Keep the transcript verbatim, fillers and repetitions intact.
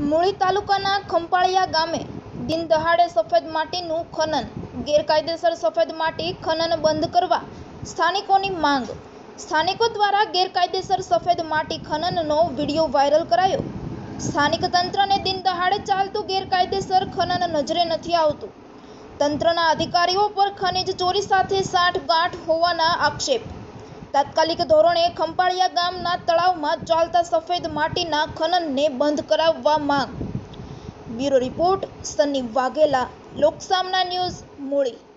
મૂળી તાલુકાના ખંપાળિયા ગામે દિન દહાડે સફેદ માટીનું ખનન, ગેરકાયદેસર સફેદ માટી ખનન બંધ કરવા સ્થાનિકોની માંગ। સ્થાનિકો દ્વારા ગેરકાયદેસર સફેદ માટી ખનનનો વિડીયો વાયરલ કરાયો। સ્થાનિક તંત્રને દિન દહાડે ચાલતું ગેરકાયદેસર ખનન નજરે નથી આવતું। તંત્રના અધિકારીઓ પર ખનીજ ચોરી સાથે સાંઠગાંઠ હોવાના આક્ષેપ। તાત્કાલિક ધોરણે ખંપાળિયા ગામના તળાવમાં ચાલતા સફેદ માટીના ખનનને બંધ કરાવવા માંગ। Bureau report Sunny Vaghela, Loksamna news, Muli.